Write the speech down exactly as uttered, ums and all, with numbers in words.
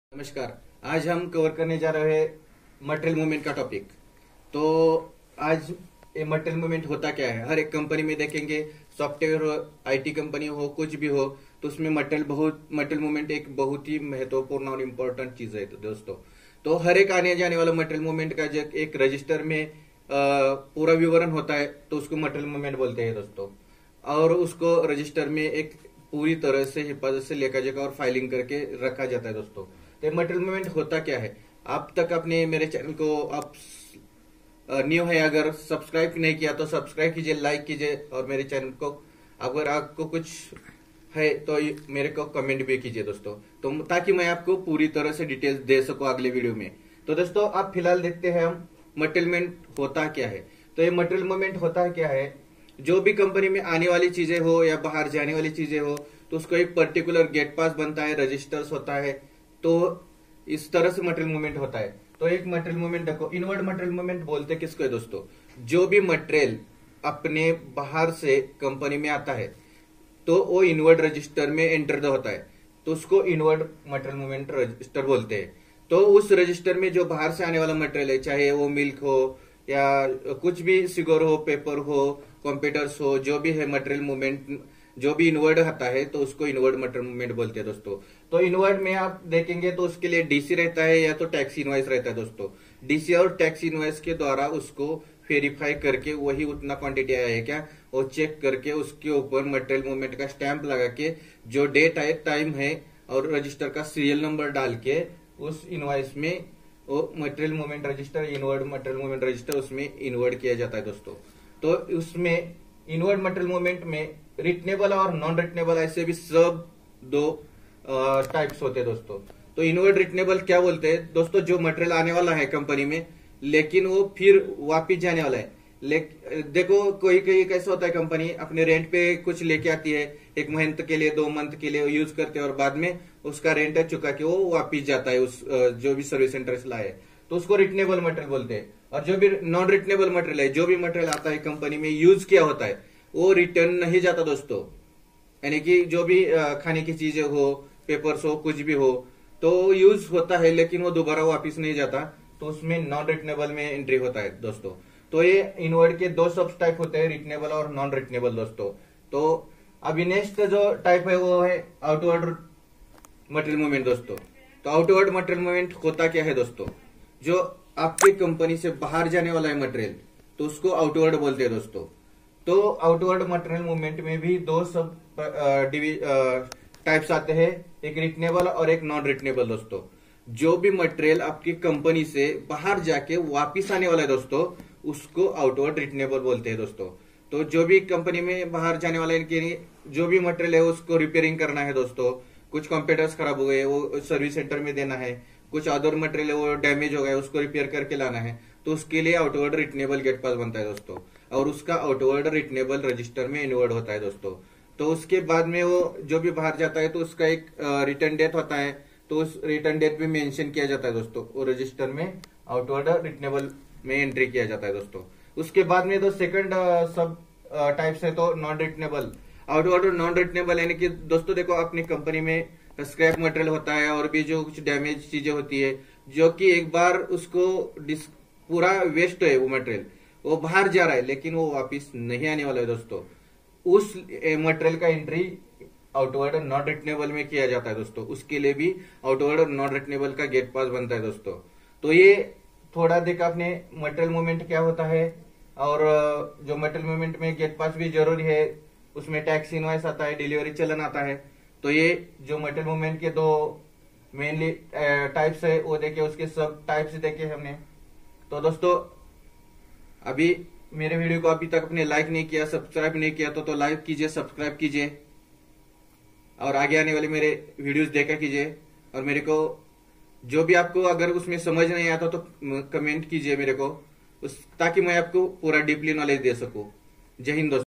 नमस्कार। आज हम कवर करने जा रहे हैं मटेरियल मूवमेंट का टॉपिक। तो आज ये मटेरियल मूवमेंट होता क्या है, हर एक कंपनी में देखेंगे, सॉफ्टवेयर हो, आईटी कंपनी हो, कुछ भी हो, तो उसमें मटेरियल बहुत मटेरियल मूवमेंट एक बहुत ही महत्वपूर्ण और इम्पोर्टेंट चीज है। तो दोस्तों, तो हर एक आने जाने वाला मटेरियल मूवमेंट का जो एक रजिस्टर में अ, पूरा विवरण होता है, तो उसको मटेरियल मूवमेंट बोलते हैं दोस्तों। और उसको रजिस्टर में एक पूरी तरह से हिफाजत से लेखा जोखा और फाइलिंग करके रखा जाता है दोस्तों। तो मटेरियल मूवमेंट होता क्या है, आप तक अपने मेरे चैनल को आप न्यू है, अगर सब्सक्राइब नहीं किया तो सब्सक्राइब कीजिए, लाइक कीजिए, और मेरे चैनल को अगर आपको कुछ है तो मेरे को कमेंट भी कीजिए दोस्तों, तो ताकि मैं आपको पूरी तरह से डिटेल्स दे सकूं अगले वीडियो में। तो दोस्तों, अब फिलहाल देखते हैं हम मटेरियल मूवमेंट होता क्या है। तो ये मटेरियल मूवमेंट होता है क्या है, जो भी कंपनी में आने वाली चीजें हो या बाहर जाने वाली चीजें हो, तो उसको एक पर्टिकुलर गेट पास बनता है, रजिस्टर्स होता है, तो इस तरह से मटेरियल मूवमेंट होता है। तो एक मटेरियल मूवमेंट देखो, इनवर्ड मटेरियल मूवमेंट बोलते किसको है दोस्तों, जो भी मटेरियल अपने बाहर से कंपनी में आता है तो वो इनवर्ड रजिस्टर में एंटर होता है, तो उसको इनवर्ड मटेरियल मूवमेंट रजिस्टर बोलते हैं। तो उस रजिस्टर में जो बाहर से आने वाला मटेरियल है, चाहे वो मिल्क हो या कुछ भी, सिगोर हो, पेपर हो, कंप्यूटर्स हो, जो भी है मटेरियल मूवमेंट जो भी इनवर्ड आता है, तो उसको इनवर्ड मटेरियल मूवमेंट बोलते हैं दोस्तों। तो इनवर्ड में आप देखेंगे तो उसके लिए डीसी रहता है या तो टैक्स इनवॉइस रहता है दोस्तों। डीसी और टैक्स इनवॉइस के द्वारा उसको वेरीफाई करके वही उतना क्वांटिटी आया है क्या, वो चेक करके उसके ऊपर मटेरियल मूवमेंट का स्टैंप लगा के जो डेट है, टाइम है और रजिस्टर का सीरियल नंबर डाल के उस इनवॉइस में वो material movement register, inward material movement register उसमें इनवर्ड किया जाता है दोस्तों। तो उसमें इनवर्ड मटेरियल मूवमेंट में रिटनेबल और नॉन रिटनेबल ऐसे भी सब दो टाइप्स होते हैं दोस्तों। तो इनवर्ड रिटनेबल क्या बोलते हैं दोस्तों, जो मटेरियल आने वाला है कंपनी में लेकिन वो फिर वापिस जाने वाला है। लेकिन देखो, कोई कोई कैसा होता है, कंपनी अपने रेंट पे कुछ लेके आती है, एक मंथ के लिए, दो मंथ के लिए यूज करते हैं और बाद में उसका रेंट चुका के वो वापिस जाता है उस जो भी सर्विस सेंटर से लाए, तो उसको रिटनेबल मटेरियल बोलते हैं। और जो भी नॉन रिटनेबल मटेरियल है, जो भी मटेरियल आता है कंपनी में यूज किया होता है, वो रिटर्न नहीं जाता दोस्तों। यानी कि जो भी खाने की चीजें हो, पेपर्स हो, कुछ भी हो, तो यूज होता है लेकिन वो दोबारा वापिस नहीं जाता, तो उसमें नॉन रिटनेबल में एंट्री होता है दोस्तों। तो ये इनवर्ड के दो सब टाइप होते हैं, रिटनेबल और नॉन रिटनेबल दोस्तों। तो अभी नेक्स्ट जो टाइप है वो है आउटवर्ड मटेरियल मूवमेंट दोस्तों। तो आउटवर्ड मटेरियल मूवमेंट होता क्या है दोस्तों, जो आपके कंपनी से बाहर जाने वाला है मटेरियल, तो उसको आउटवर्ड बोलते हैं दोस्तों। तो आउटवर्ड मटेरियल मूवमेंट में भी दो सब टाइप्स आते हैं, एक रिटनेबल और एक नॉन रिटनेबल दोस्तों। जो भी मटेरियल आपकी कंपनी से बाहर जाके वापिस आने वाला है दोस्तों, उसको आउटवर्ड रिटनेबल बोलते हैं दोस्तों। तो जो भी कंपनी में बाहर जाने वाला है, जो भी मटेरियल है उसको रिपेयरिंग करना है दोस्तों, कुछ कंप्यूटर्स खराब हो गए वो सर्विस सेंटर में देना है, कुछ अदर मटेरियल है वो डैमेज हो गया उसको रिपेयर करके लाना है, तो उसके लिए आउटवर्ड रिटनेबल गेट पास बनता है दोस्तों, और उसका आउटवर्ड रिटनेबल रजिस्टर में इनवर्ड होता है दोस्तों। तो उसके बाद में वो जो भी बाहर जाता है तो उसका एक रिटर्न डेट होता है, तो उस रिटर्न डेट भी मेंशन किया जाता है दोस्तों, वो रजिस्टर में आउटवर्ड रिटनेबल में एंट्री किया जाता है दोस्तों। उसके बाद में तो सेकंड सब टाइप्स है तो नॉन रिटनेबल, आउटवर्ड और नॉन रिटनेबल। यानी कि दोस्तों देखो, अपनी कंपनी में स्क्रैप मटेरियल होता है और भी जो कुछ डैमेज चीजें होती है, जो कि एक बार उसको पूरा वेस्ट है वो मटेरियल, वो बाहर जा रहा है लेकिन वो वापिस नहीं आने वाला है दोस्तों, उस मटेरियल का एंट्री आउटवर्ड और नॉन रिटनेबल में किया जाता है दोस्तों। उसके लिए भी आउटवर्ड और नॉन रिटनेबल का गेट पास बनता है दोस्तों। तो ये थोड़ा देखा आपने मटेरियल मूवमेंट क्या होता है, और जो मटेरियल मूवमेंट में गेट पास भी जरूरी है, उसमें टैक्स इनवॉइस आता है, डिलीवरी चलन आता है। तो ये जो मटेरियल मूवमेंट के दो मेनली टाइप्स है वो देखे, उसके सब टाइप्स देखे हमने। तो दोस्तों, अभी मेरे वीडियो को अभी तक अपने लाइक नहीं किया, सब्सक्राइब नहीं किया, तो तो लाइक कीजिए, सब्सक्राइब कीजिए, और आगे आने वाले मेरे वीडियोस देखा कीजिए। और मेरे को जो भी आपको अगर उसमें समझ नहीं आता तो कमेंट कीजिए मेरे को, उस ताकि मैं आपको पूरा डीपली नॉलेज दे सकूं। जय हिंद दोस्तों।